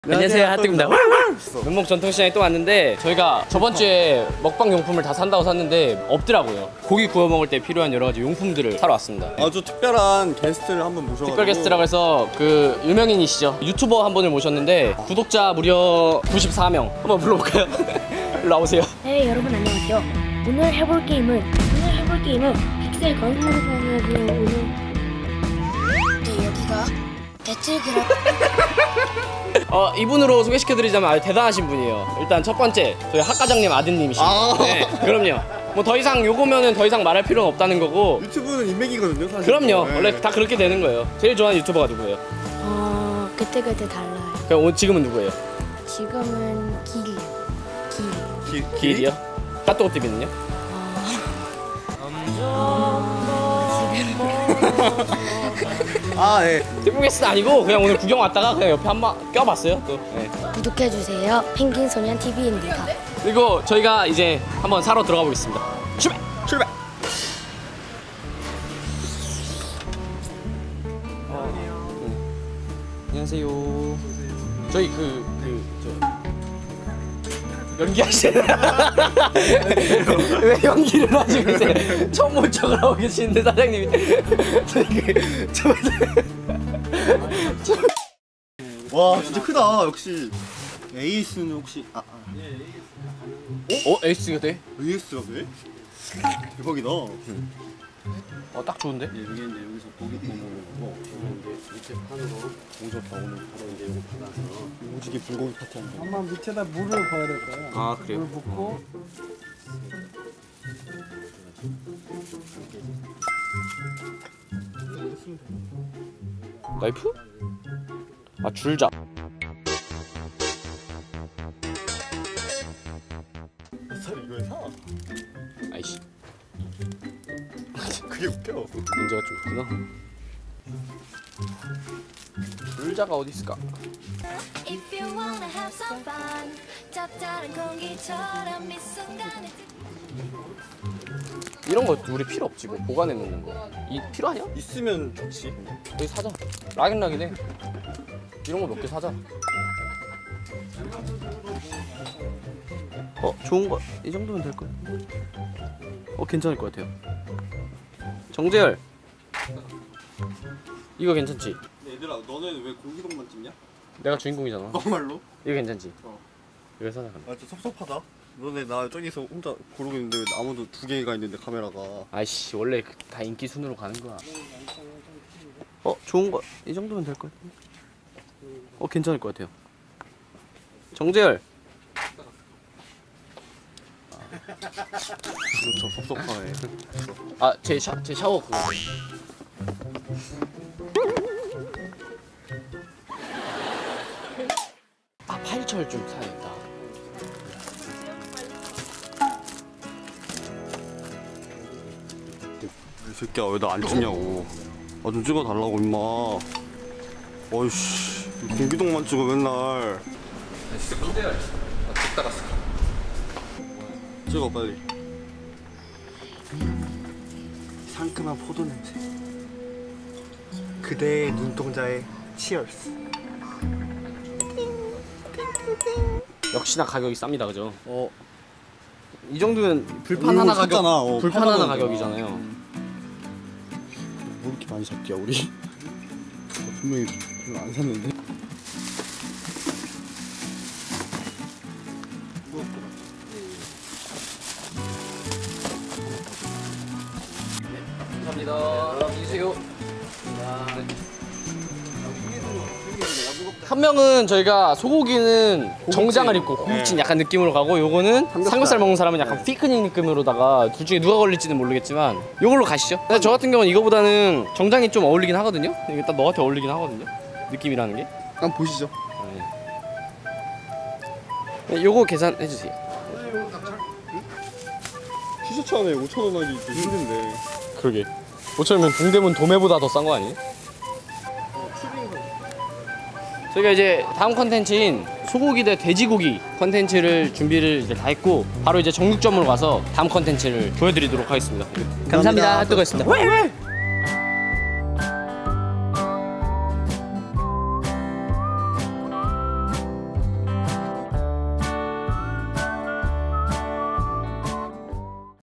안녕하세요, 핫뜨입니다. 면목 전통시장에 또 왔는데 저희가 저번주에 먹방 용품을 다 산다고 샀는데 없더라고요. 고기 구워 먹을 때 필요한 여러 가지 용품들을 사러 왔습니다. 아주 특별한 게스트를 한번 모셔가지고 특별 게스트라고 해서 그 유명인이시죠. 유튜버 한 분을 모셨는데 구독자 무려 94명. 한번 불러볼까요? 일로 와보세요. 네, 여러분 안녕하세요. 오늘 해볼 게임은 픽셀 건설사고요. 오늘 네, 여기가 배틀그라 이분으로 소개시켜드리자면 아주 대단하신 분이에요. 일단 첫 번째 저희 학과장님 아드님이시죠. 네, 그럼요. 뭐 더 이상 요거면은 더 이상 말할 필요는 없다는 거고. 유튜브는 인맥이거든요, 사실. 그럼요. 네. 원래 다 그렇게 되는 거예요. 제일 좋아하는 유튜버가 누구예요? 그때그때 달라요. 그럼 지금은 누구예요? 지금은 길이요? 까또TV는요? 아, 네. TV는 아니고 그냥 오늘 구경 왔다가 그냥 옆에 한번 껴봤어요. 또. 네. 구독해주세요. 펭귄소년 TV입니다. 그리고 저희가 이제 한번 사러 들어가 보겠습니다. 출발! 안녕하세요. 저희 연기하시는 왜 연기를 하시고 계세요? 처음 본 척을 하고 계시는데 사장님이 와, 진짜 크다. 역시 에이스는 혹시 에이스가 돼? AS가 돼? 대박이다. 딱 좋은데? 여기 이제 여기서 고기 먹는 거고, 이제 밑에 판으로 오졌다. 오늘 바로 이제 이거 받아서 오지게 불고기 파티 한다. 한번 밑에다 물을 부어야 될 거야. 아, 그래요? 물 붓고 나이프? 줄자. 이거에 사? 아이씨, 그게 웃겨. 문제가 좀 있구나. 줄자가 어디 있을까? If you wanna have some fun, 짭짤한 공기처럼 이 순간에 이런 거 우리 필요 없지. 뭐 보관해 놓는 거. 필요하냐? 있으면 좋지. 여기 사자. 락인락이네. 이런 거 몇 개 사자. 좋은 거 이 정도면 될 거야. 괜찮을 것 같아요. 정재열, 이거 괜찮지? 얘들아, 너는 왜 고기동만 찍냐? 내가 주인공이잖아. 정말로? 이거 괜찮지? 이거 사자. 그럼. 아, 진짜 섭섭하다. 너네 나 저기서 혼자 고르고 있는데 왜 아무도 두 개가 있는데 카메라가. 아이씨, 원래 다 인기 순으로 가는 거야. 좋은 거 이 정도면 될 것 같아. 괜찮을 것 같아요. 정재열. 저 섭섭하네. 제 샤워 그거. 파일철 좀 사야겠다. 이 새끼야, 왜 나 안 찍냐고. 좀 찍어달라고, 임마. 어이씨, 공기동만 찍어 맨날. 정재열, 찍다 갔어. 찍어 빨리. 상큼한 포도 냄새. 그대의 눈동자에 치얼스. 역시나 가격이 쌉니다, 그죠? 이 정도면 불판 하나 가격, 샀잖아. 불판 하나 8만 원. 가격이잖아요. 뭐 이렇게 많이 샀기야 우리? 분명히 별로 안 샀는데. 감사합니다. 안녕하세요. 한 명은 저희가 소고기는 정장을 입고 고급진 약간 느낌으로 가고, 요거는 삼겹살 먹는 사람은 약간 피크닉 느낌으로다가 둘 중에 누가 걸릴지는 모르겠지만 요걸로 가시죠. 근데 저 같은 경우는 이거보다는 정장이 좀 어울리긴 하거든요. 일단 너한테 어울리긴 하거든요, 느낌이라는 게. 한번 보시죠. 네, 요거 계산해 주세요. 티셔츠 안에 5,000원 하기 좀 힘든데. 그러게. 5,000원이면 동대문 도매보다 더 싼 거 아니에요? 저희가 이제 다음 컨텐츠인 소고기 대 돼지고기 컨텐츠를 준비를 이제 다 했고, 바로 이제 정육점으로 가서 다음 컨텐츠를 보여드리도록 하겠습니다. 감사합니다. 핫뜨거였습니다.